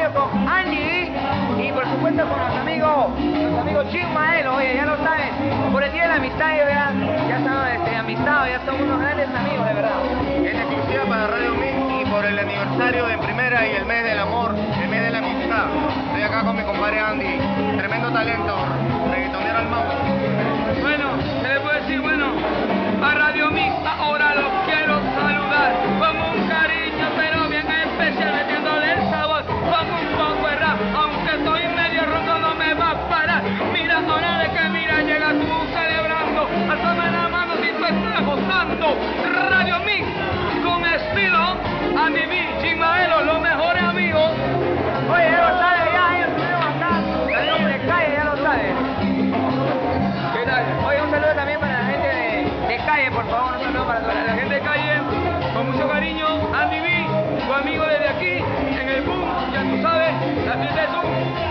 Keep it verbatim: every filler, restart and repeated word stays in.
aniversario con Andy y por supuesto con nuestro amigo, nuestro amigo Chismaelo, oye, ya lo saben, por el día de la amistad ellos ya, ya están este, amistados, ya son unos grandes amigos, de verdad. En exclusiva para Radio Mix y por el aniversario de Primera y el mes del amor, el mes de la amistad. Estoy acá con mi compadre Andy, tremendo talento, reggaetonero al mambo. Bueno, ¿qué le puedo decir? Bueno, a Radio Mix ahora los quiero saludar con un cariño pero bien especial, metiéndole el sabor con un poco de rap, aunque estoy medio ronco no me va a parar. Mira, ahora de que mira llega tú celebrando, alzame la mano si tú estás gozando. Radio Mix con estilo, Andy B, Chismaelo, los mejores amigos. Oye, ya lo sabes, ya ellos estuvieron acá, salimos de calle, ya lo sabes. ¿Qué tal? Oye, un saludo también para la gente de, de calle, por favor, un saludo para toda Para la gente de calle, con mucho cariño, Andy B, tu amigo desde aquí, en el boom, ya tú sabes, la fiesta es un